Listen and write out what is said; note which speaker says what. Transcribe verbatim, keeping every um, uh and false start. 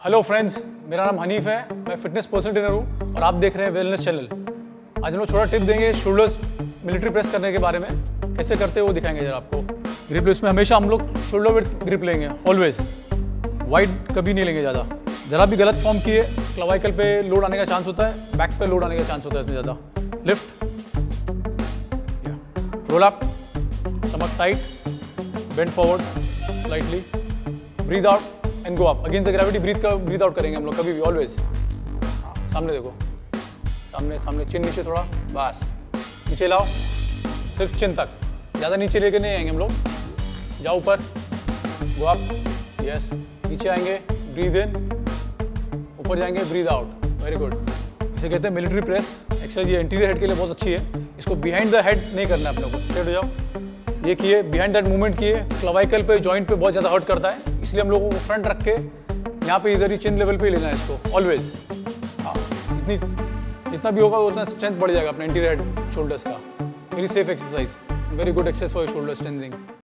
Speaker 1: Hello friends, मेरा नाम हनीफ है। मैं फिटनेस पर्सनल ट्रेनर हूँ और आप देख रहे हैं वेलनेस चैनल। आज हम लोग छोटा टिप देंगे शोल्डर्स मिलिट्री प्रेस करने के बारे में। कैसे करते हैं वो दिखाएंगे जरा आपको। ग्रिप प्रेस में हमेशा हम लोग शोल्डर विड्थ ग्रिप लेंगे, ऑलवेज। वाइड कभी नहीं लेंगे ज़्यादा। जरा भी गलत फॉर्म किए क्लवाइकल पे लोड आने का चांस होता है, बैक पे लोड आने का चांस होता है इसमें ज़्यादा। Lift, roll up, stomach tight, bend forward slightly, breathe out and go up. Against the gravity breathe का ब्रीथ आउट करेंगे हम लोग कभी भी, ऑलवेज। सामने देखो, सामने सामने, चिन नीचे थोड़ा, बस। नीचे लाओ, सिर्फ चिन तक, ज़्यादा नीचे लेके नहीं आएंगे हम लोग। जाओ ऊपर, गो अप, यस। नीचे आएंगे, ब्रीथ इन, ऊपर जाएंगे, ब्रीथ आउट। Very good. इसे कहते हैं मिलिट्री प्रेस एक्सरसाइज। ये इंटीरियर हेड के लिए बहुत अच्छी है। इसको बिहाइंड द हेड नहीं करना है अपने को। स्ट्रेट हो जाओ, ये किए, बिहाइंड दैट मूवमेंट किए। क्लवाइकल पे, जॉइंट पे बहुत ज़्यादा हर्ट करता है, इसलिए हम लोगों को फ्रंट रख के यहाँ पे इधर ही चिन लेवल पे ही लेना है इसको, ऑलवेज। हाँ, इतनी जितना भी होगा उतना स्ट्रेंथ बढ़ जाएगा अपने इंटीरियर हेड शोल्डर्स का। Very safe exercise, very good exercise for shoulder strengthening.